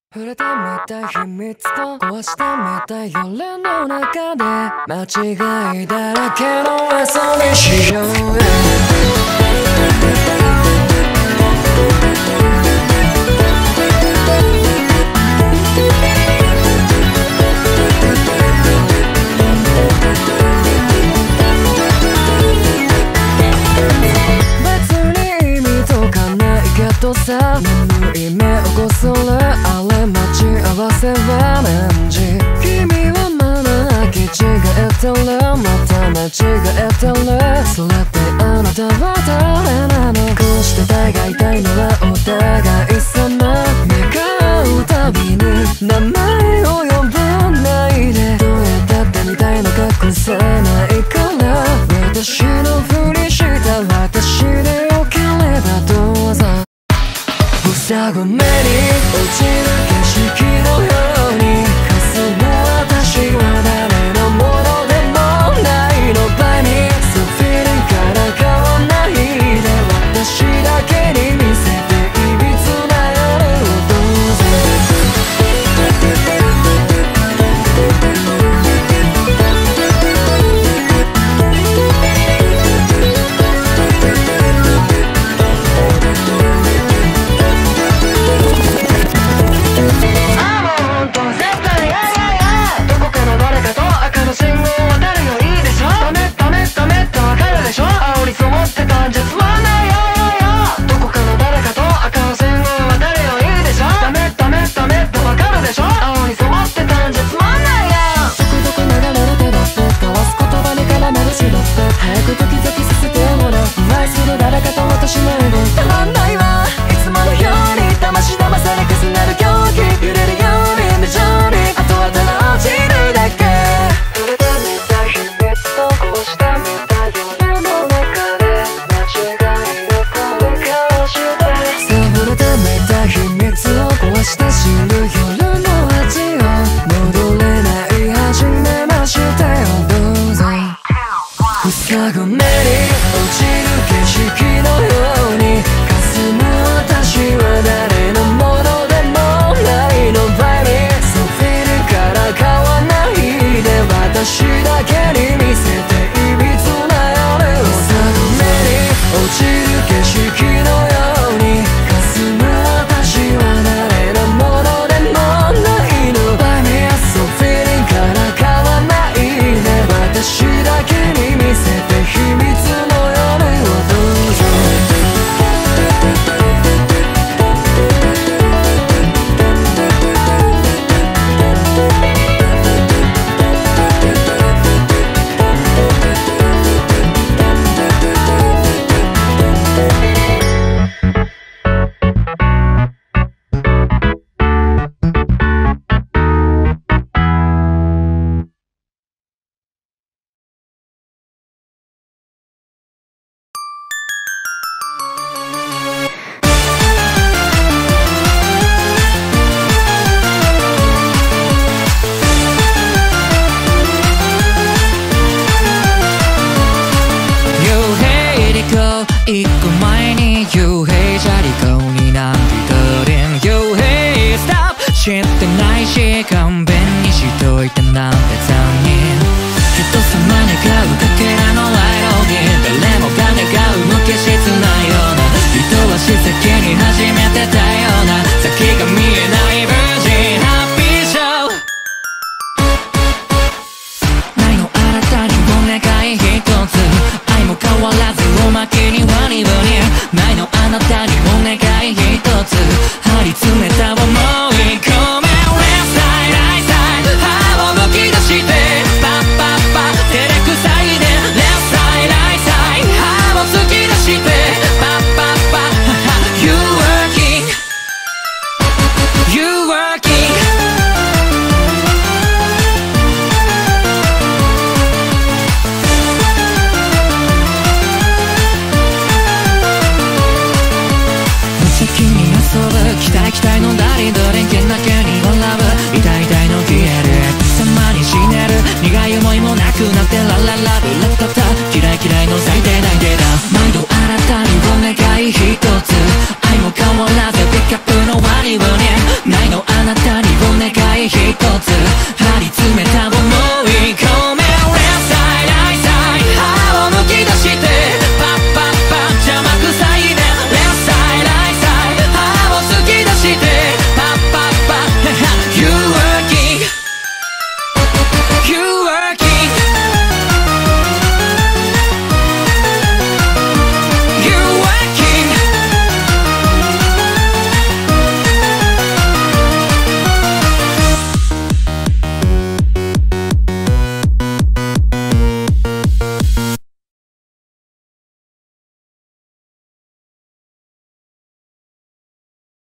触れてみたい秘密と壊してみたい夜の中で間違いだらけの朝にしようよさ眠い目をこするあれ待ち合わせは何時君はまだ履き違えてるまた間違えてるそれってあなたは誰なのこうして互いたいのはお互い様願うたびに名前を呼ばないでどうやったってみたいの隠せないから私のふりした私でよければどうぞさごめに落ちる景色のように霞む私は誰のものでもないの場に So feeling から変わんないで私だけに見せていびつな夜をどうぞ一個前に幽閉じゃりこになってたりん幽閉ストップ知ってないし勘弁にしといてなんて残忍人様願うかけらのライトに誰もが願う無機質なような人は史跡に初めてたような先が見えない無事ハッピーショーないのあなたにお願い一つ愛も変わらずおまけにワニワニないのあなたにお願い一つ張り詰めた想い込め Left side なたにお願い一つ張り詰めた想